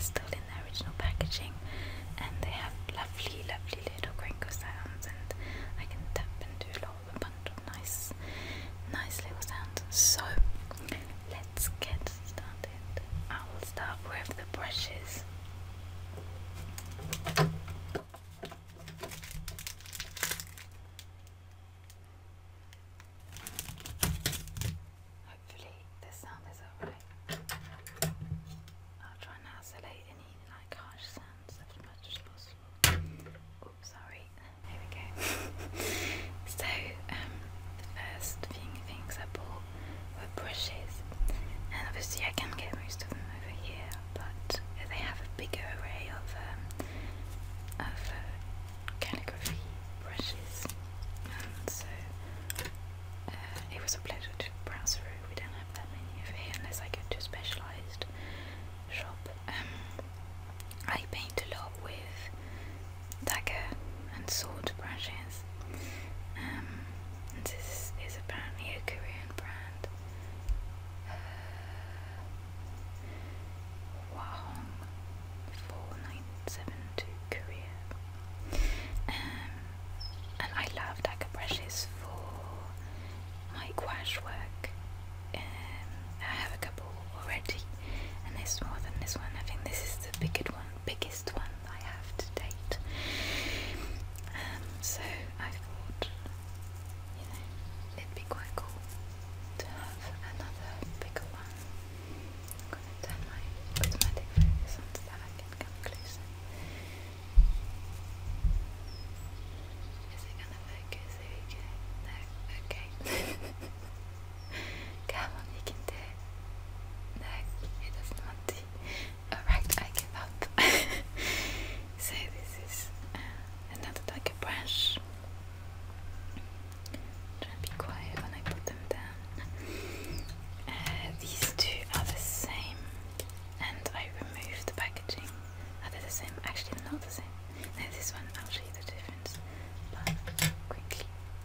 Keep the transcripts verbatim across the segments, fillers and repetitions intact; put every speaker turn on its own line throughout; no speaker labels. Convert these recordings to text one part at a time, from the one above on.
are still in their original packaging, and they have lovely, lovely little crinkle sounds, and I can tap and do a lot of a bunch of nice, nice little sounds. So let's get started. I will start with the brushes. Hopefully the sound is alright. I'll try and isolate any like harsh sounds as much as possible. Oops, sorry. Here we go. So, um, the first few things I bought were brushes, and obviously I can get most of them over here, but they have a bigger array of um, of uh, calligraphy brushes, and so uh, it was a pleasure to browse through. We don't have that many over here unless I go to a specialised shop. Um, I paint a lot with dagger and sword brushes. Um, and this is apparently a Korean brand. Uh, Wahong four nine seven two Korea. Um, and I love dagger brushes for my gouache work. Um, I have a couple already, and there's more than this one. I think this is the biggest one, biggest one I have to date. Um, so I thought, you know, it'd be quite cool to have another bigger one. I'm gonna turn my automatic focus on so that I can come closer. Is it gonna focus? There we go. No, okay. Come on, you can do it. No, it doesn't want to. Alright, I give up. So this is uh, another dagger brush. Try and be quiet when I put them down. Uh, these two are the same, and I removed the packaging. Are they the same? Actually, they're not the same. No, this one, I'll show you the difference. But quickly.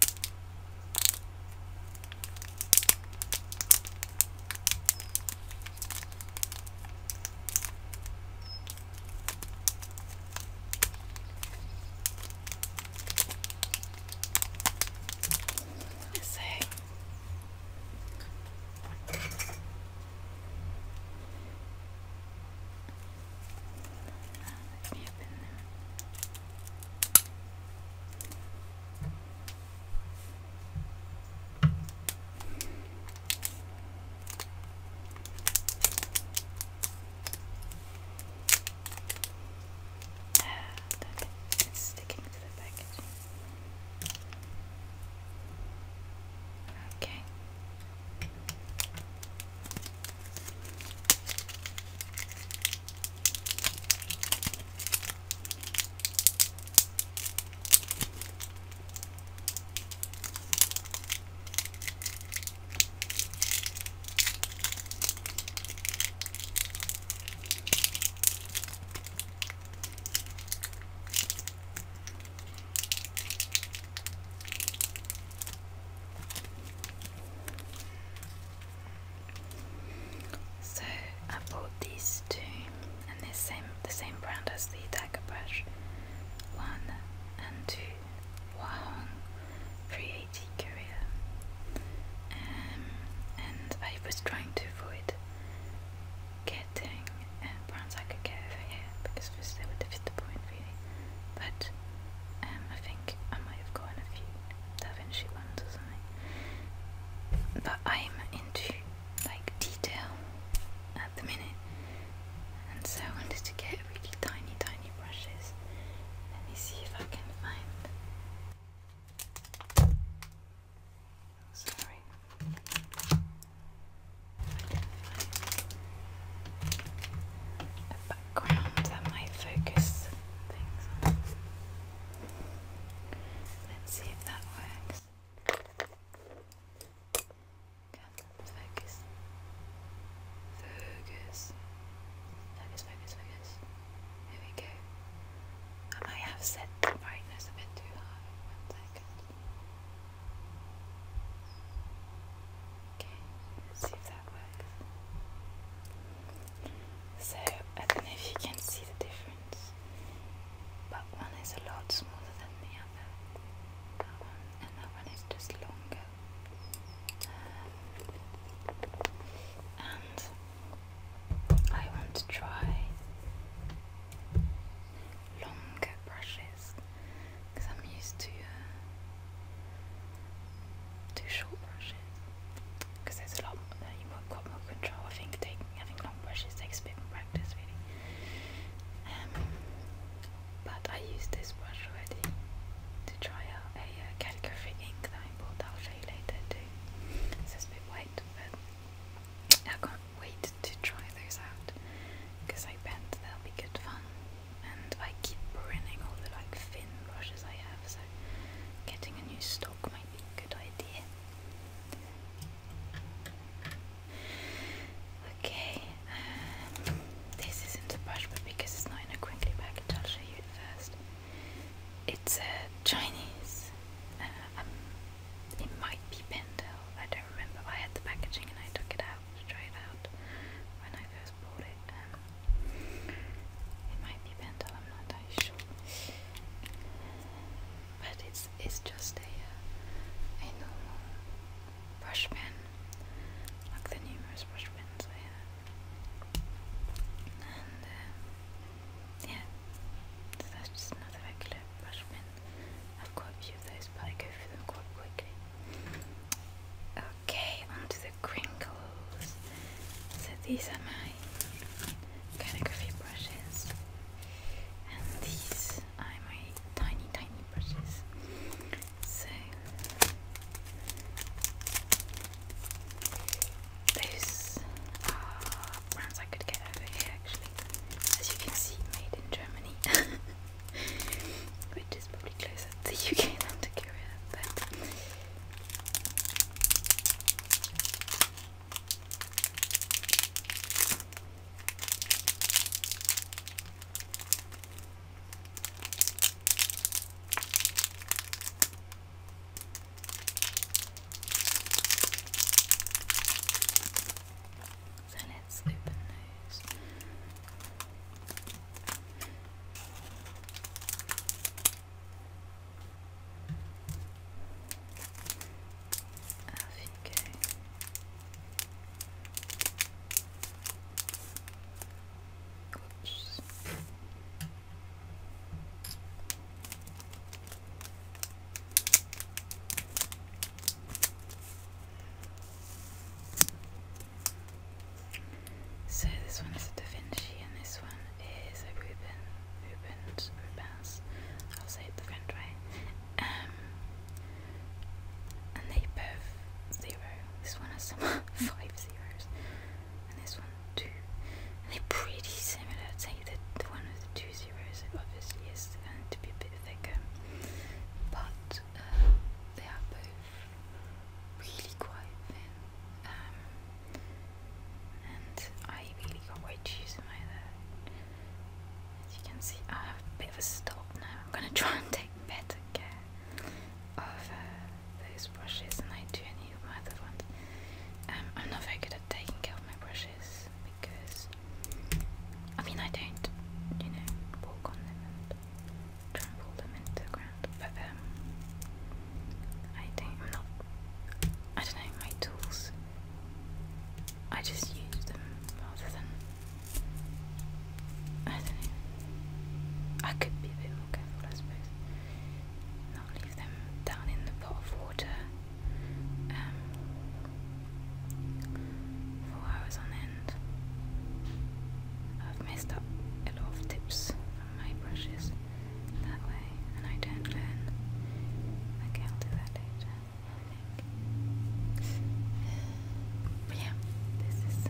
So let me open them. Ah, damn it, it's sticking to the packaging. Okay. So I bought these two, and they're same the same brand as the dagger brush. One and two, Wahong three eighty Korea. Um, and I was trying to avoid getting uh, brands I could get over here because first they would defeat the point really. But um, I think I might have gotten a few Da Vinci ones or something. But I'm into like detail at the minute, and so I wanted to get a really tiny, tiny used this brush already to try out a uh, calligraphy ink that I bought. I'll show you later too. It's just a bit white, but I can't wait to try those out because I bet they'll be good fun. And I keep ruining all the like thin brushes I have, so getting a new stock might be a good idea. Okay, um, this isn't a brush, but because it's not in a crinkly package, I'll show you it first. It's a uh, Chinese. Uh, um, it might be Pentel. I don't remember. I had the packaging and I took it out to try it out when I first bought it. Um, it might be Pentel. I'm not entirely sure. But it's it's just a uh, a normal brush pen, like the numerous brush pens I have. And uh, yeah, so that's just another regular brush pen. I've got a few of those, but I go through them quite quickly. Okay, onto the crinkles. So these are my calligraphy brushes, and these are my tiny, tiny brushes. So those are brands I could get over here actually. As you can see, made in Germany. Which is probably closer to the U K than to Korea, but so let's open those. Off you go. Oops. So this one is a Da Vinci and this one is a Ruben, Rubens, Rubens, I'll say it the French way. Um, and they both zero. This one has some five zeros and this one two. And they're pretty similar. I'd say that the one with the two zeros obviously is going to be a bit thicker, but uh, they are both really quite thin. Um, and I really can't wait to use them either. As you can see, I have a bit of a stop now. I'm going to try and take better care of uh, those brushes than I do any of my other ones. Um, I'm not very good at taking care of my brushes because, I mean, I don't, you know, walk on them and trample them into the ground, but um, I don't, I'm not, I don't know, my tools, I just use them rather than, I don't know, I could be a bit more careful, I suppose, not leave them down in the pot of water um, for hours on end. I've messed up a lot of tips from my brushes that way, and I don't learn. Okay, I'll do that later, I think. But yeah, this is.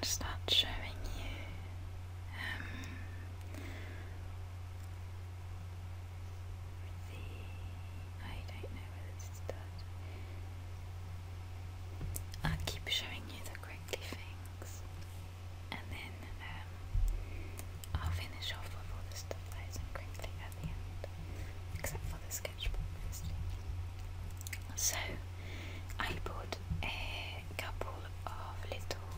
start showing you. Um, the I don't know whether to start. I'll keep showing you the crinkly things, and then um, I'll finish off with all the stuff that isn't crinkly at the end, except for the sketchbook, obviously. So I bought a couple of little,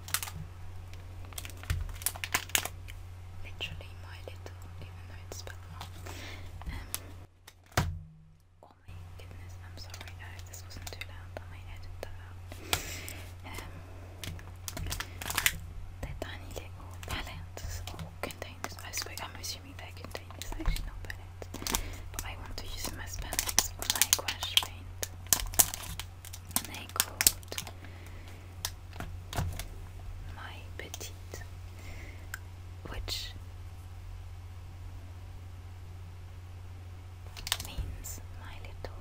literally my little, even though it's spelled wrong. Um, oh my goodness, I'm sorry, I hope this wasn't too loud, I might edit that out. Um, they're tiny little palettes or containers. I suppose I'm assuming they're containers, actually not palettes, but I want to use them as palettes for my gouache paint. And they called My Petite, which means my little.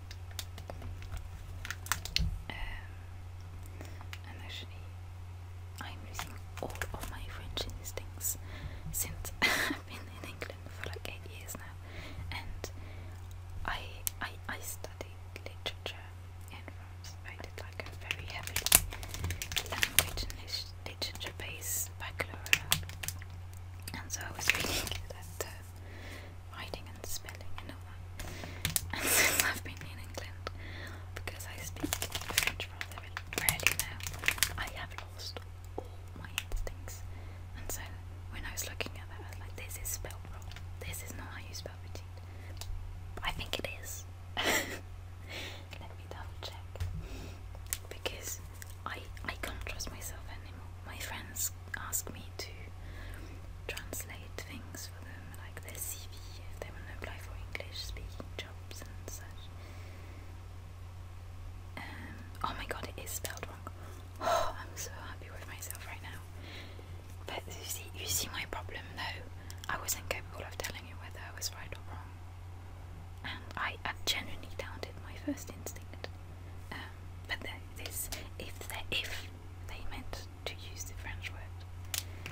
Um, and actually, I'm losing all of my French instincts since I've been in England for like eight years now, and I I I studied literature in France. I did like a very heavily language and literature based baccalaureate, and so I was really good at uh, writing and spelling and all that. And since I've been in England, because I speak French rather rarely now, I have lost all my instincts. And so when I was looking at that, I was like, this is spelled wrong. This is not how you spell petite. But I think it is. Let me double check. Because I, I can't trust myself anymore. My friends ask me to translate things for them, like their C V, if they want to apply for English speaking jobs and such. Um, oh my god, it is spelled wrong. Oh, I'm so happy with myself right now. But you see, you see my problem though. I was incapable of telling you whether I was right or wrong, and I, I genuinely doubted my first instinct. Um, but there, this, if they if they meant to use the French word,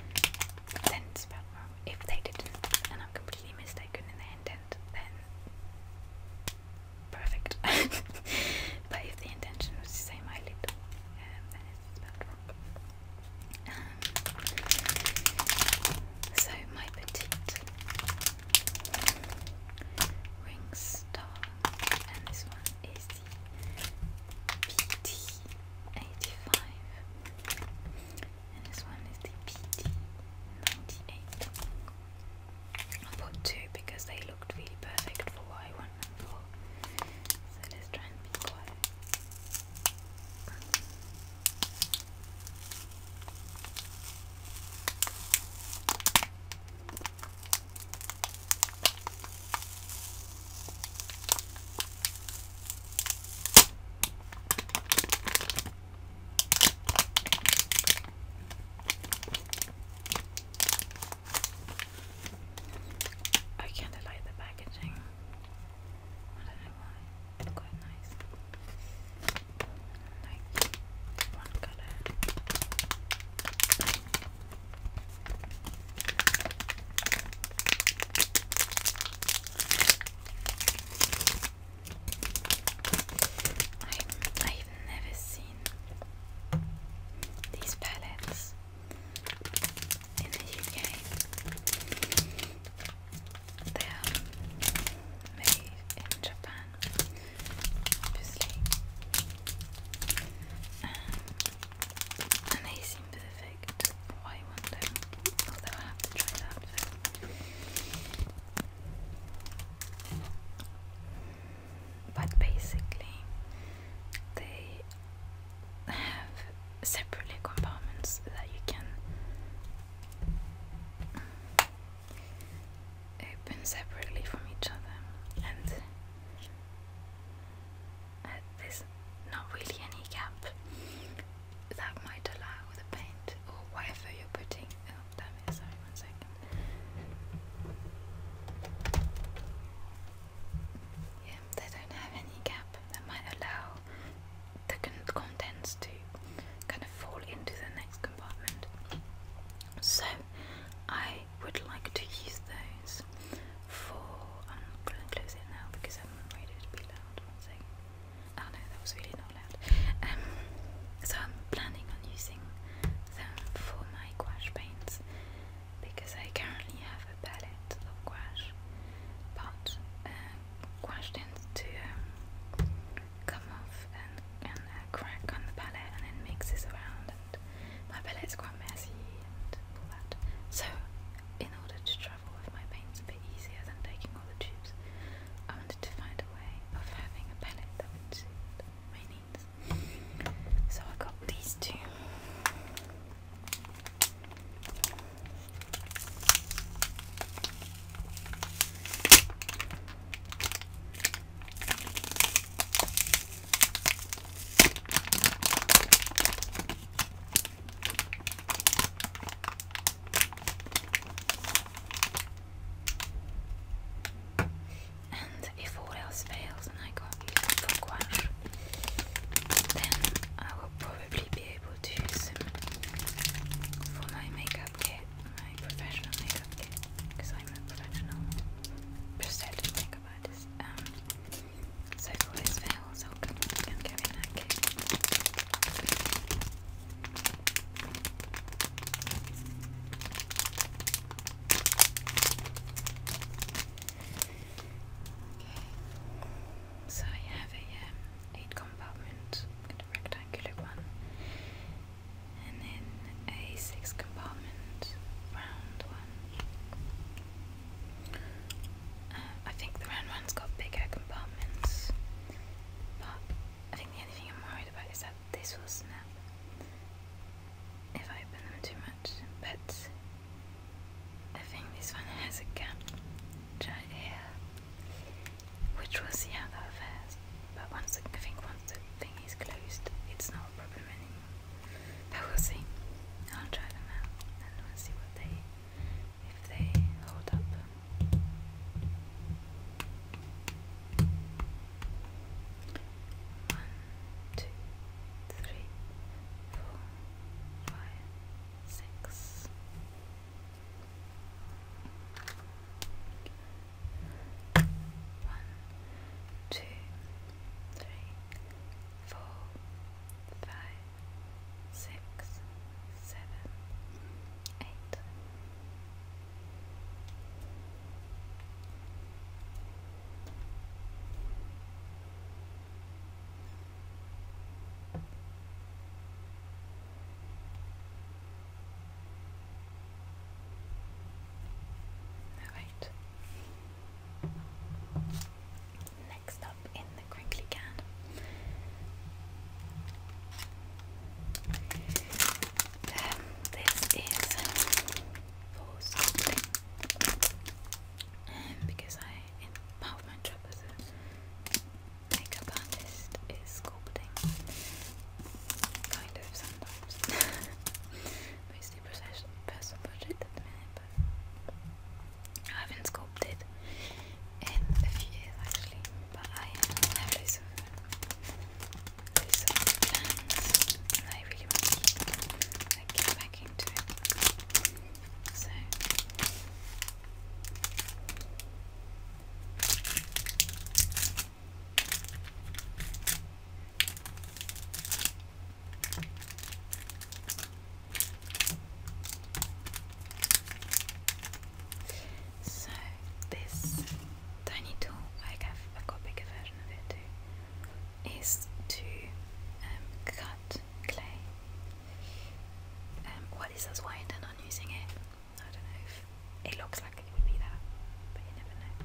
this, that's why I intend on using it. I don't know if it looks like it would be that, but you never know.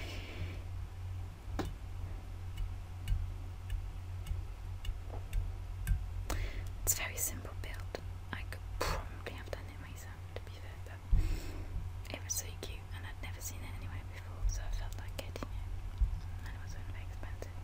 It's a very simple build. I could probably have done it myself, to be fair, but it was so cute and I'd never seen it anywhere before, so I felt like getting it, and it wasn't very expensive.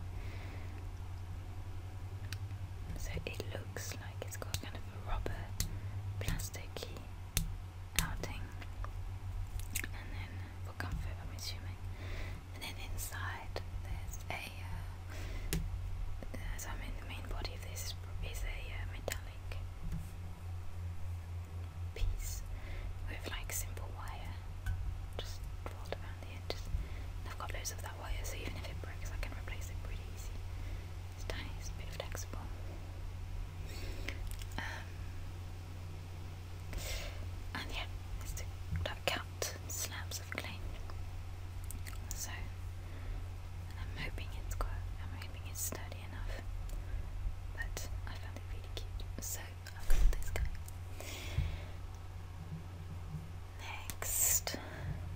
So it looks like it's got kind of a rubber, plasticky outing, and then for comfort, I'm assuming. And then inside there's a, uh, as I mean, the main body of this is a uh, metallic piece with like simple wire just rolled around the edges. And I've got loads of that wire, so even if it breaks, I can replace it pretty easy. It's tiny, it's a bit flexible. Um, and yeah, it's to like cut slabs of clay. So, and I'm hoping it's got, I'm hoping it's sturdy enough. But I found it really cute, so I've got this guy. Next,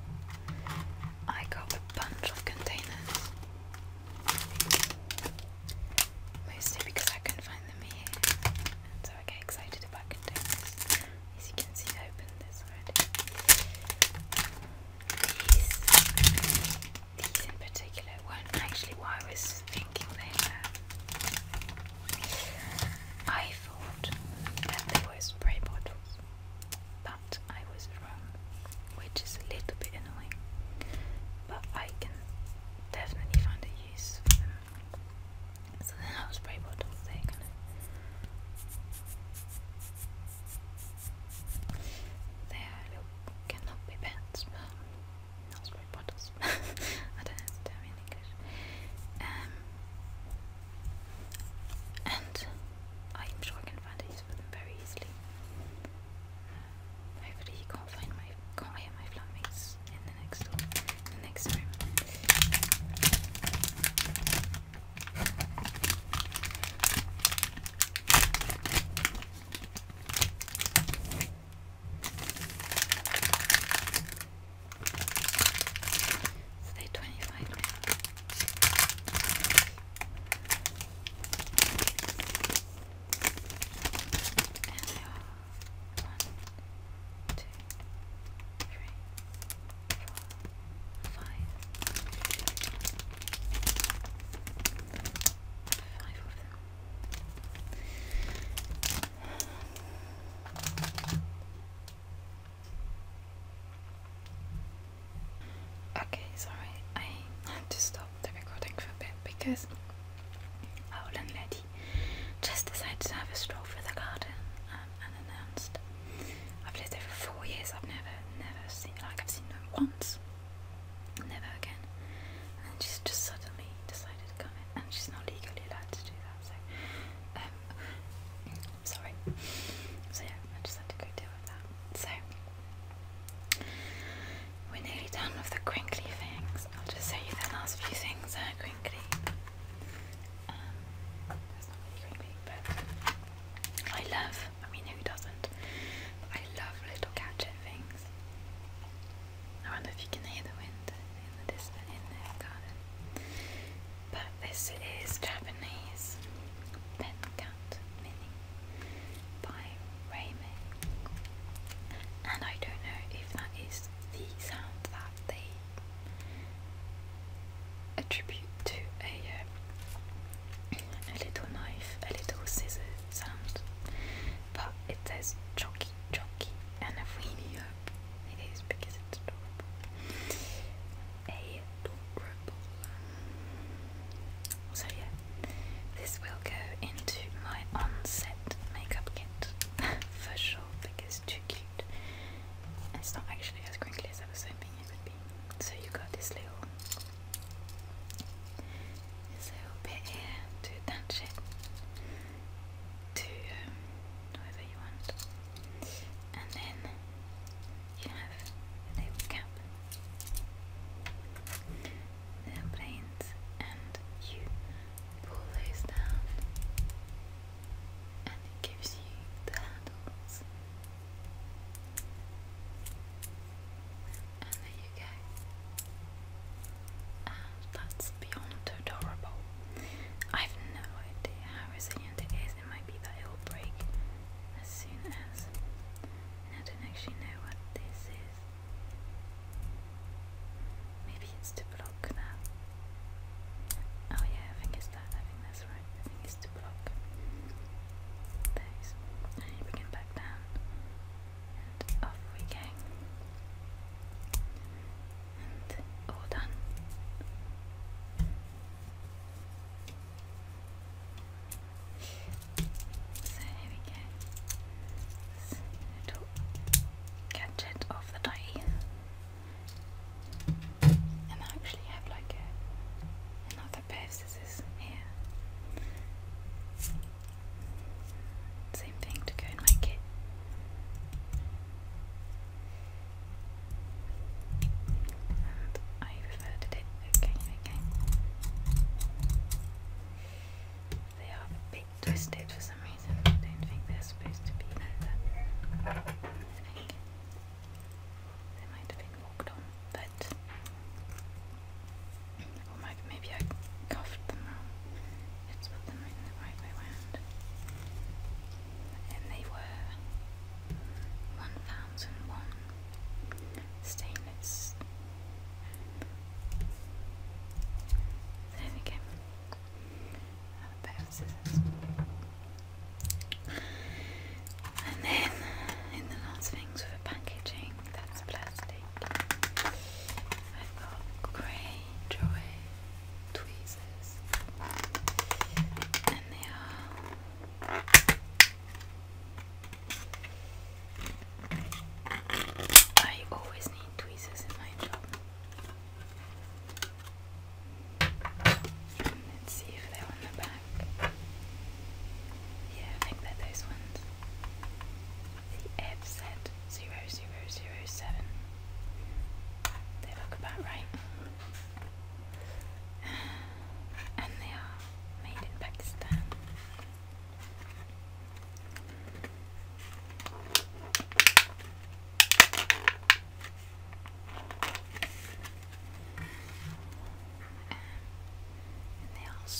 I got a bunch of containers. Mostly because I couldn't find them here, and so I get excited about containers. As you can see, I opened this already. These, these in particular weren't actually what I was thinking they were. I thought that they were spray bottles, but I was wrong, which is a little bit annoying. But I can definitely find a use for them. So they're not spray bottles, they're kind of, they are little, cannot be pets, but not spray bottles. I don't know the term in English. Um, and I'm sure I can find a use for them very easily. Hopefully you can't find my, can't hear my flatmates in the next door, in the next room. So they're twenty-five now. And they are one, two, three, four, five. Five of them. Okay, sorry, I had to stop the recording for a bit because our landlady just decided to have a stroll through the garden um, unannounced. I've lived there for four years, I've never, never seen, like I've seen her once, never again. And she's just suddenly decided to come in, and she's not legally allowed to do that, so, um, sorry. So yeah, I just had to go deal with that. So, we're nearly done with the crinkly things. I'll just show you the last few things that are crinkly. Um, that's not really crinkly, but I love, I mean who doesn't, but I love little gadget things. I wonder if you can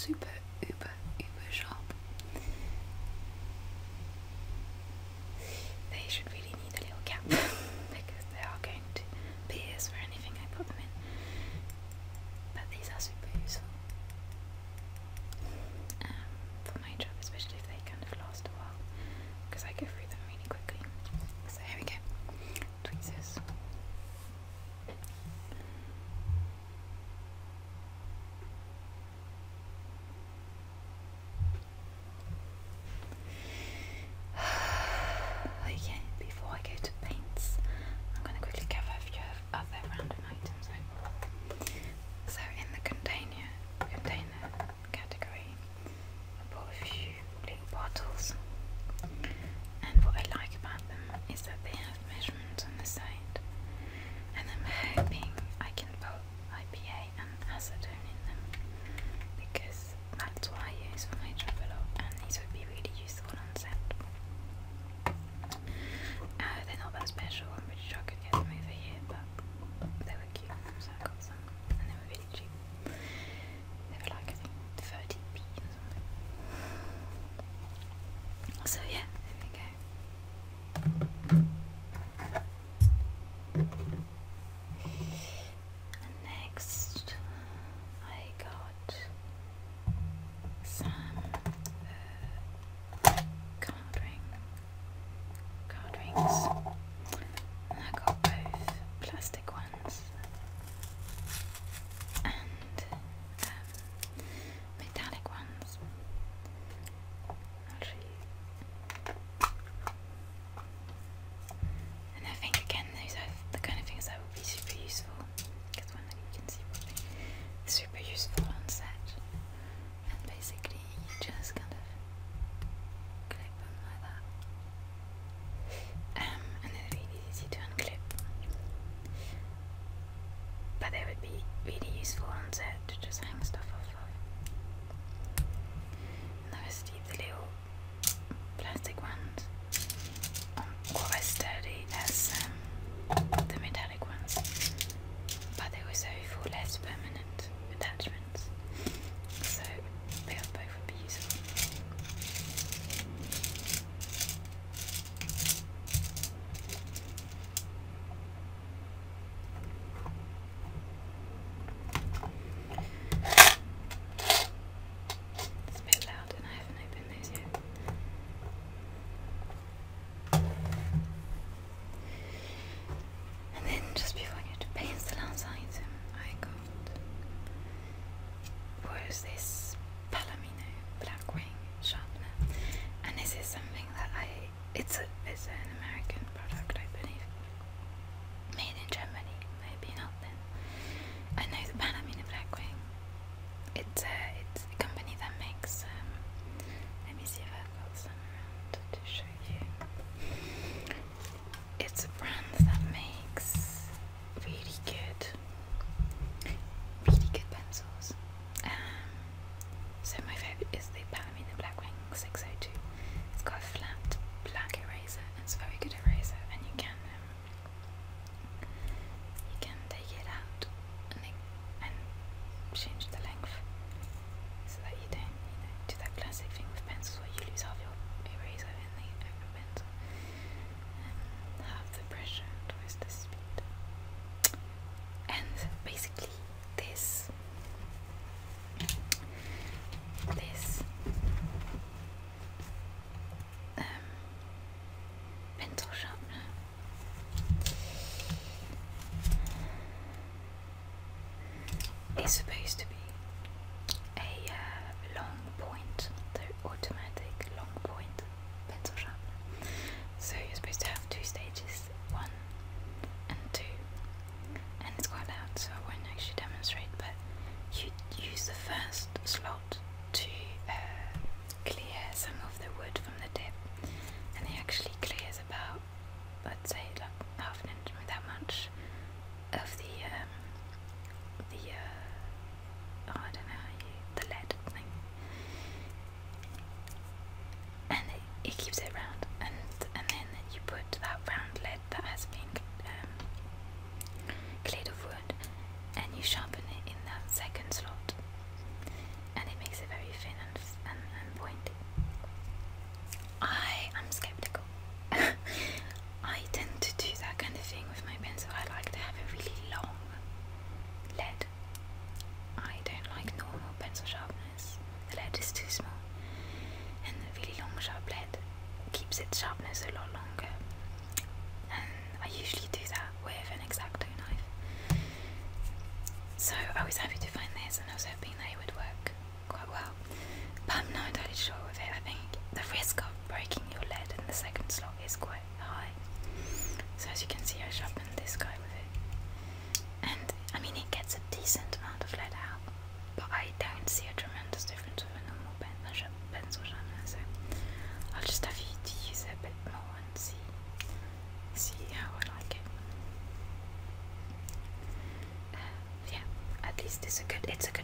super, uber, uber sharp. They should really need a little cap because they are going to pierce for anything I put them in. But these are super useful um, for my job, especially if they kind of last a while, because I go through them really quickly. So here we go, tweezers. Okay, before I go to paints, I'm going to quickly cover a few other random items. So in the container container category, I bought a few little bottles, and what I like about them is that they have measurements on the side, and I'm hoping I can put I P A and acetone in them, because that's what I use for my job a lot, and these would be really useful on set. Uh, they're not that special, I'm pretty sure I could get them over here, but they were cute, so I got some, and they were really cheap. They were like, I think, thirty p or something. So yeah, there we go. And next, I got some uh, card ring, card rings. And I got both plastic ones and um, metallic ones. I'll show you. And I think again those are the kind of things that will be super useful, because one that you can see properly, super useful on set. And basically you just kind of clip them like that. Um, and they're really easy to unclip. But they would be really useful on set to just hang stuff off of. And obviously the little plastic ones aren't quite as sturdy as um, the metallic ones, but they also for less permanent attachments, so they both would be useful. It's a bit loud and I haven't opened those yet. And then just before I go to paints, the last item I got was this Palomino Blackwing sharpener, and this is something that I, it's a, it's an American product I believe, made in Germany, maybe not then. I know the Palomino Blackwing, it's a, it's a company that makes, um, let me see if I've got some around to show you. It's a brand that makes really good, really good pencils. Um, so my favourite is the Palomino Blackwing six oh two. It's got a flat black eraser. It's a very good eraser, and you can um, you can take it out and, it, and change the length, so that you don't, you know, do that classic thing with pencils where you lose half your eraser in the actual pencil. Um, half the pressure, twice the speed. And basically this this um, pencil sharpener is supposed to be a uh, long point, the automatic long point pencil sharpener. So you're supposed to have two stages, one and two, and it's quite loud so I won't actually demonstrate, but you use the first slot to uh, clear some of the wood from the tip, and it actually clears about, let's say, like half an inch, that much of the um, the uh,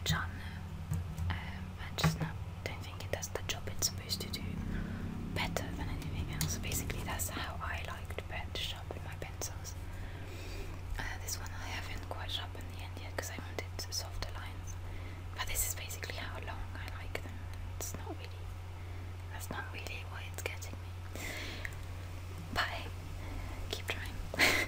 pen sharpener. Um, I just not, don't think it does the job it's supposed to do better than anything else. Basically, that's how I like to, pen, to sharpen my pencils. Uh, this one I haven't quite sharpened the end yet because I wanted softer lines. But this is basically how long I like them. It's not really, that's not really why it's getting me. But hey, keep trying.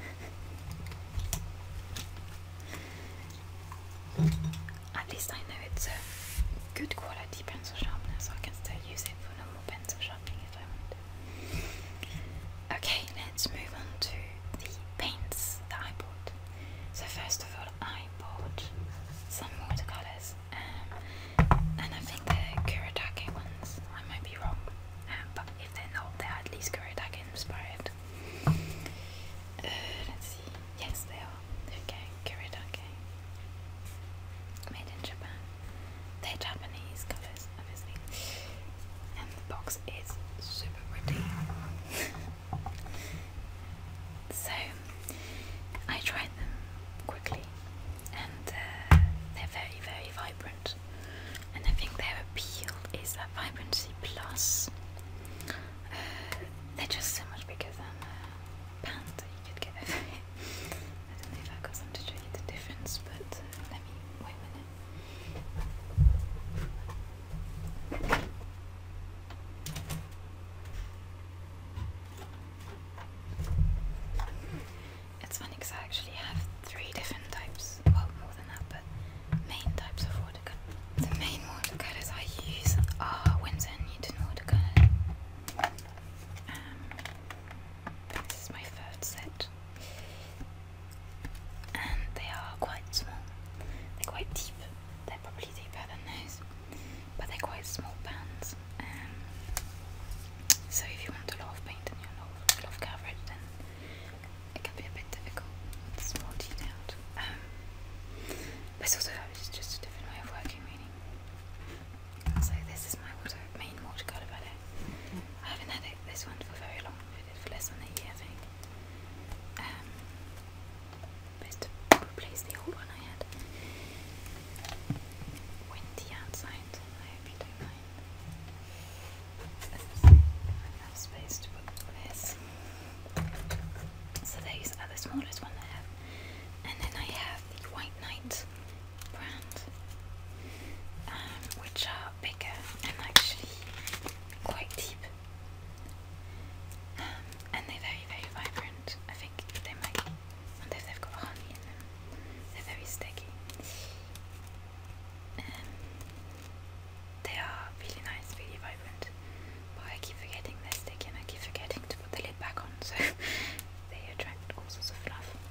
At least I know it's a good quality pencil sharpener, so I can still use it for normal pencil sharpening if I want. Okay, let's move on to the paints that I bought. So first of all, I bought some watercolors, um, and I think they're Kuretake ones. I might be wrong, um, but if they're not, they're at least Kuretake inspired. Uh, let's see. Yes, they are. Okay, Kuretake. Made in Japan. They're Japanese colours, obviously. And the box is super pretty. So, I tried them quickly, and uh, they're very, very vibrant. And I think their appeal is that vibrancy plus uh, they're just so much bigger than uh, pans that you could get over here. I don't know if I've got some to show you the difference, but uh, let me wait a minute. It's funny because I actually have three different types, well more than that, but main types of watercolor. The main watercolors I use are Winsor and Newton watercolor. Um, this is my third set, and they are quite small. They're quite deep. They're probably deeper than those, but they're quite small pans. Um, so if you want a lot of paint and you want a lot of coverage, then it can be a bit difficult. It's more detailed. Um, but it's also it's just a different way of working, really. So this is my water, main watercolor palette. I haven't had it, this one for very long. I did it for less than a year, I think. Um, but it's to replace the old one I had. Windy outside. I hope you don't mind. Let's see. I have space to put this. So these are the smallest one I have. And then I have the White Knight brand, um, which are bigger and actually quite deep. Um, and they're very, very vibrant. I think they might, I wonder if they've got honey in them. They're very sticky. Um, they are really nice, really vibrant. But I keep forgetting they're sticky and I keep forgetting to put the lid back on, so they attract all sorts of fluff.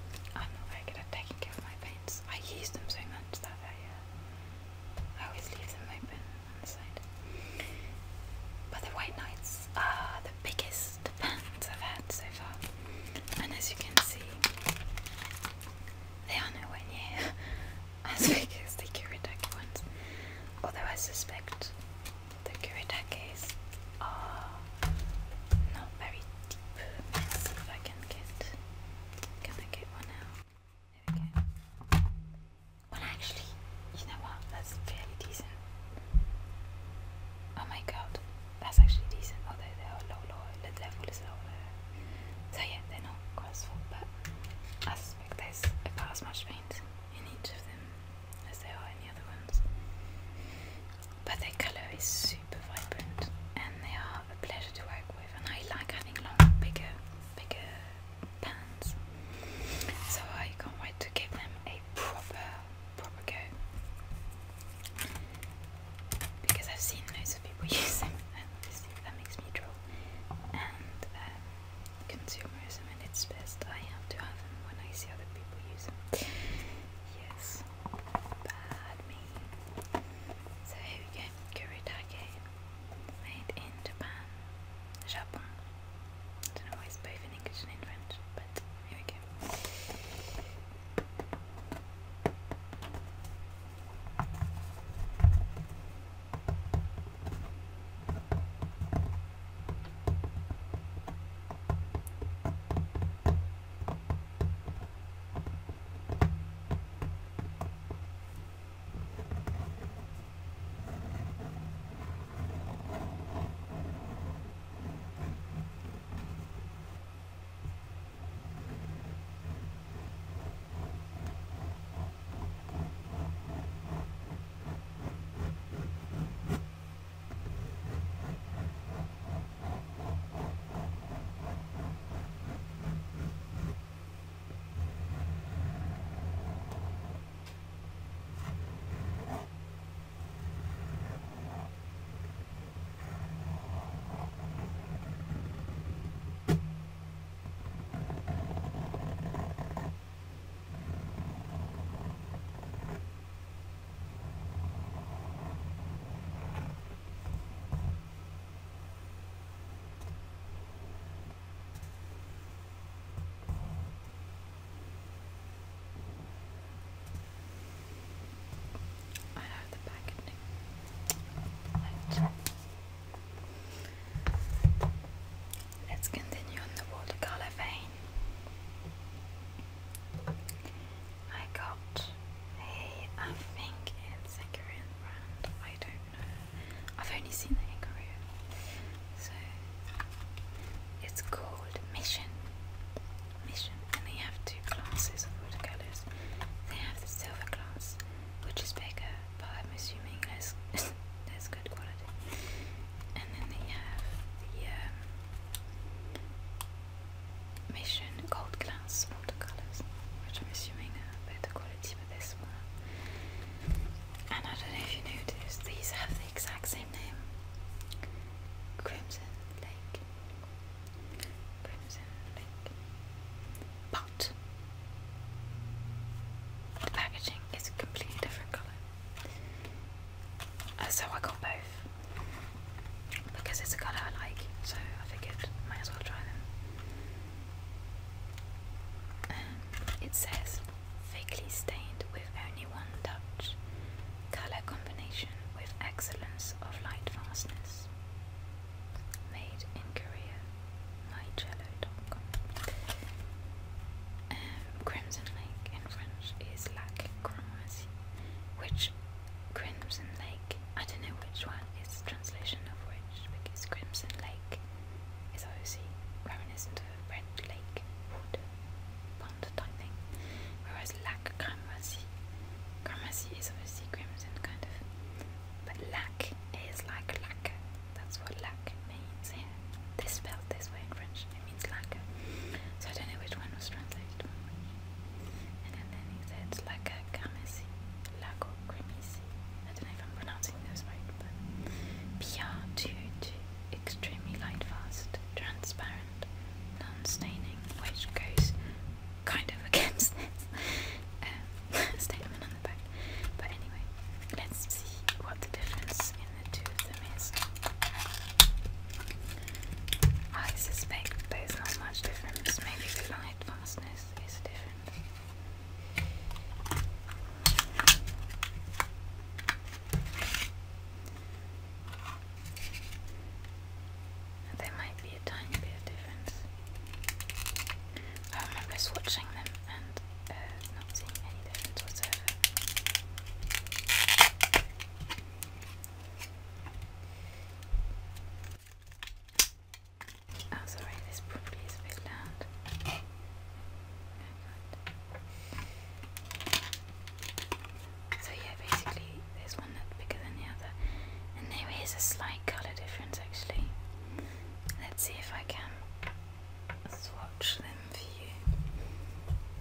swatching them and uh, not seeing any difference whatsoever. Oh, sorry, this probably is a bit loud. So yeah, basically there's one that's bigger than the other, and there is a slight colour difference actually. Let's see if I can swatch them for you.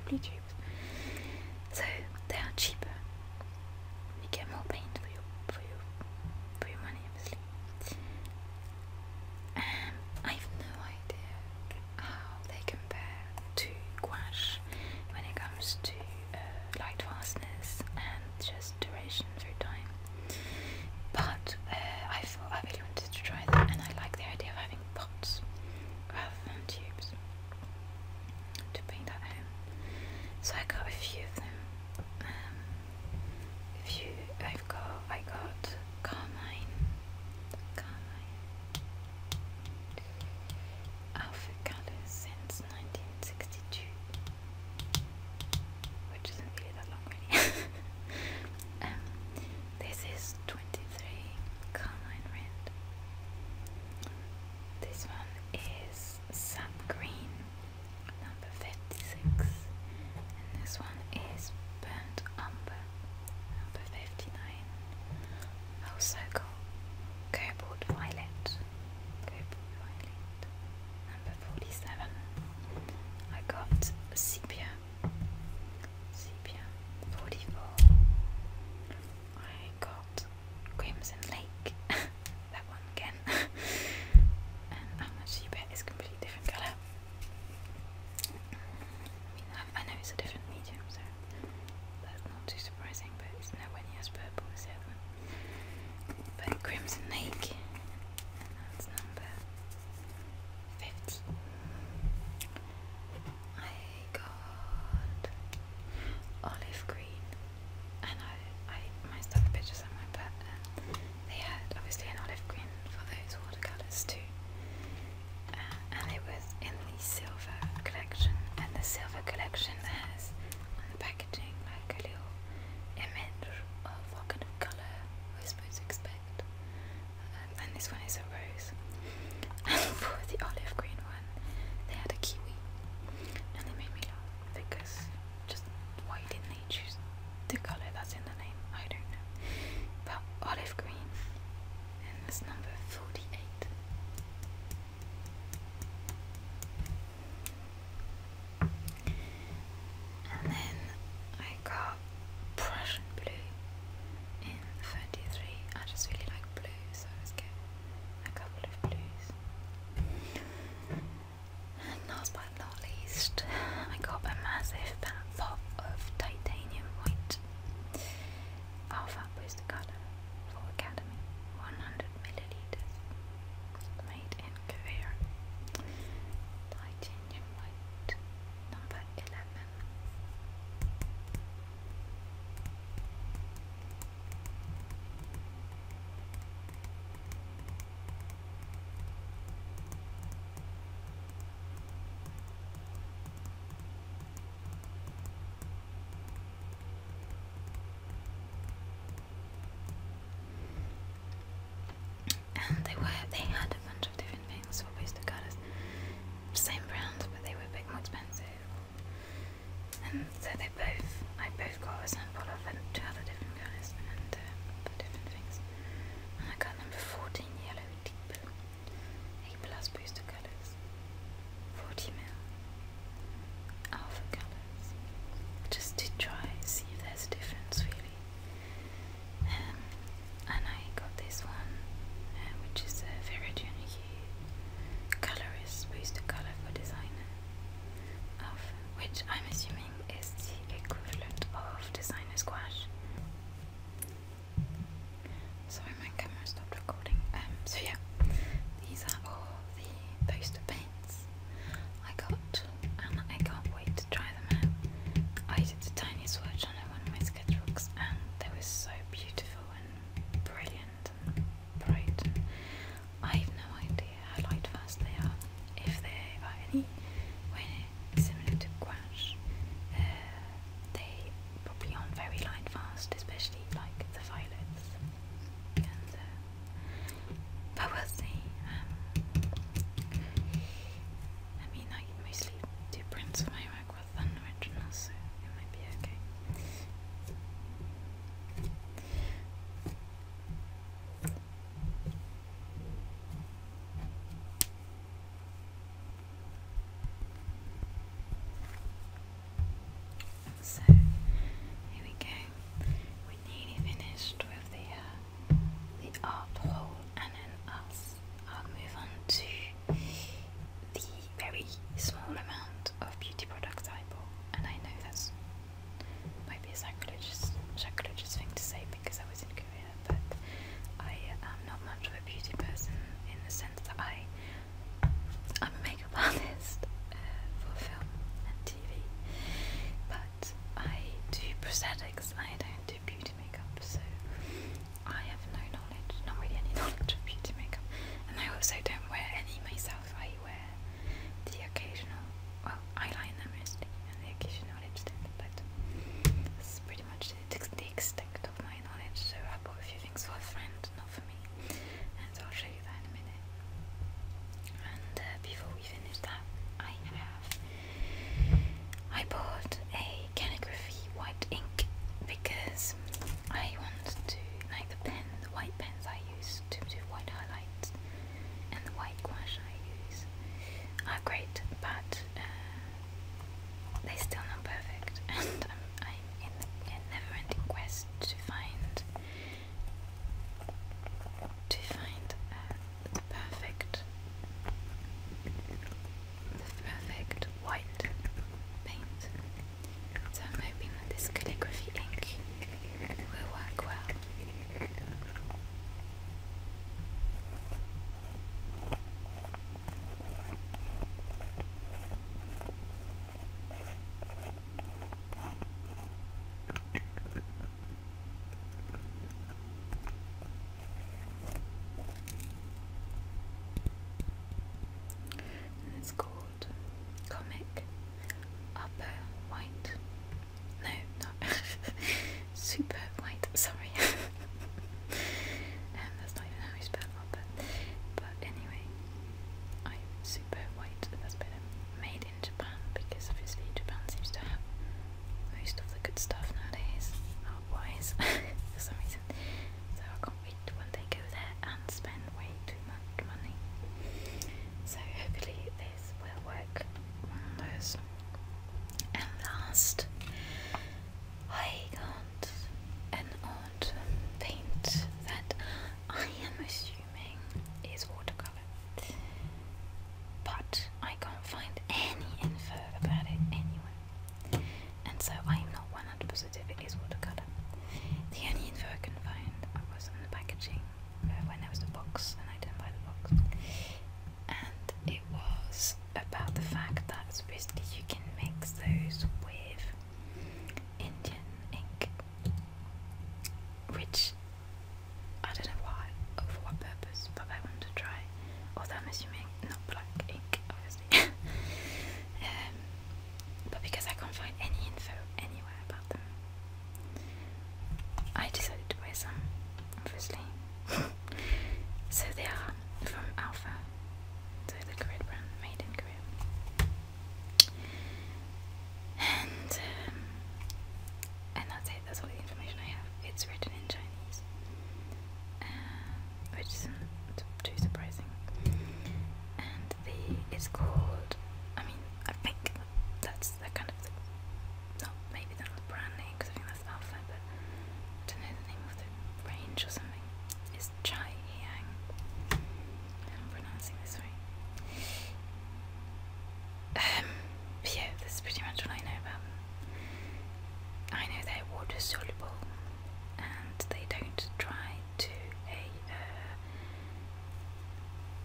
blue tubes. So they are cheaper. You get more paint for your for your for your money, obviously. Um, I have no idea how they compare to gouache when it comes to uh, light fastness and just duration through time. But uh, I thought I really wanted to try them, and I like the idea of having pots rather than tubes to paint at home. So I got a few of them. Um, a few I've got. I got Carmine, Carmine, Alpha Colours since nineteen sixty-two, which isn't really that long, really. um, this is twenty-three Carmine Red. This one is Sap Green, number fifty-six, and this one is Burnt Umber, number fifty-nine. Also got Cobalt Violet, Cobalt Violet, number forty-seven. I got Sepia, Sepia, forty-four. I got Crimson Lake, that one again. And how much you bet is a completely different colour. I mean, I, I know it's a different medium, so that's not too surprising, but it's nowhere near as purple as the other one. But Crimson Lake, and that's number fifty. I got Olive Green, and I, I might have a picture somewhere, but um, they had obviously an olive green for those watercolours too. Uh, and it was in the silver collection, and the silver collection has on the packaging like a little image of what kind of colour we're supposed to expect. Um, and this one is a rose. And for the olive green one, they had a kiwi, and it made me laugh because just why didn't they choose the colour that's in the name? I don't know. But olive green, and this number forty-eight. And then I got Prussian blue in thirty-three. I just really like blue, so let's get a couple of blues. And last but not least, I got a massive pot of titanium white Alpha Booster Colour for Academy, one hundred milliliters.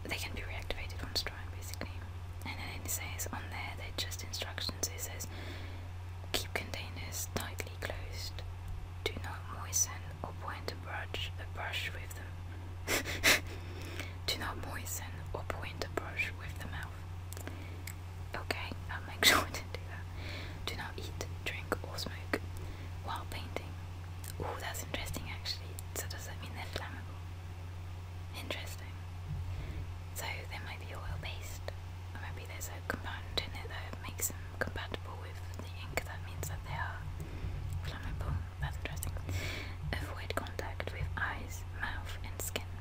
they can be reactivated once dry, basically. And then it says on there, they're just instructions. It says keep containers tightly closed. Do not moisten or point a brush a brush with them. Do not moisten or point a brush with the mouth. Okay, I'll make sure I didn't do that. Do not eat, drink, or smoke while painting. Oh, that's interesting actually. So does that mean they're flammable? Interesting. So they might be oil based, or maybe there's a component in it that makes them compatible with the ink. That means that they are flammable. That's interesting. Avoid contact with eyes, mouth, and skin.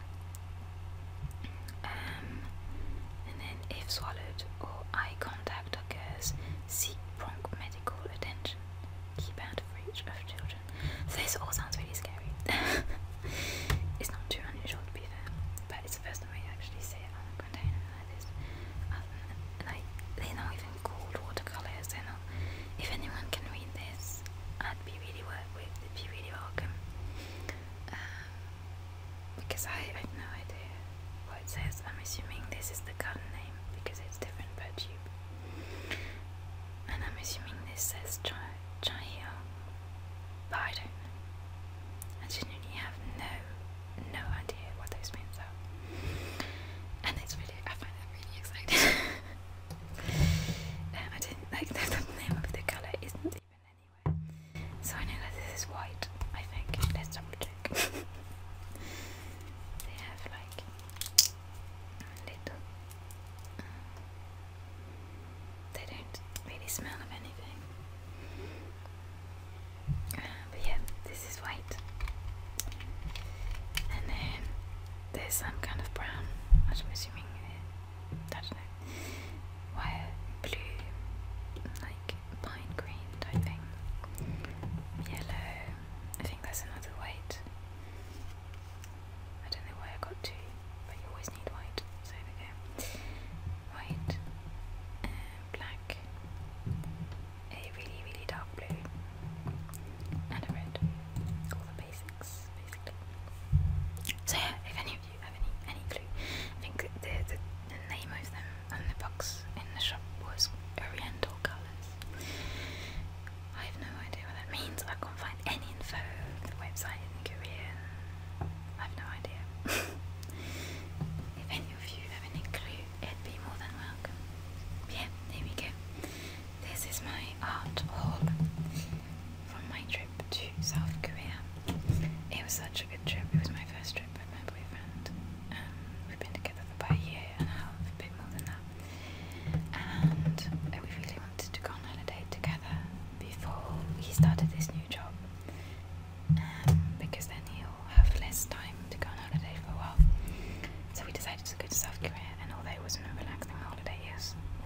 Um, and then if swallowed or eye contact occurs, seek prompt medical attention. Keep out of reach of children. So this all sounds really scary. It's not too unusual to be fair, but it's the first time I actually see it on a container like this. Um, and I, they're not even called watercolors. They're not. If anyone can read this, I'd be really work with. It'd be really welcome. Um, because I, I have no idea what it says. I'm assuming this is the colour name because it's different per tube. And I'm assuming this says Chai Chai, but I don't know. I genuinely have no no idea what those means are. And it's really, I find that really exciting. um, I didn't like the, the name of the colour isn't even anywhere. So I know that this is white, I think. Let's double check. They have like little, they don't really smell of anything. Uh, but yeah, this is white. And then there's some kind of brown, I'm assuming, uh, I don't know, wire blue, like pine green type thing, yellow, I think that's another white. I don't know why I got two, but you always need white, so there we go. White, uh, black, a really really dark blue, and a red. All the basics, basically. So yeah, if any of you have any any clue, I think the, the, the name of them on the box in the shop was Oriental Colours. I have no idea what that means. I can't find any info on the website in Korean. I have no idea. If any of you have any clue, it'd be more than welcome. Yeah, there we go. This is my art haul from my trip to South Korea. It was such a good trip. It was my first trip with my boyfriend. Um, we've been together for about a year and a half, a bit more than that. And uh, we really wanted to go on holiday together before he started this new job. Um, because then he'll have less time to go on holiday for a while. So we decided to go to South Korea, and although it wasn't a relaxing holiday, it was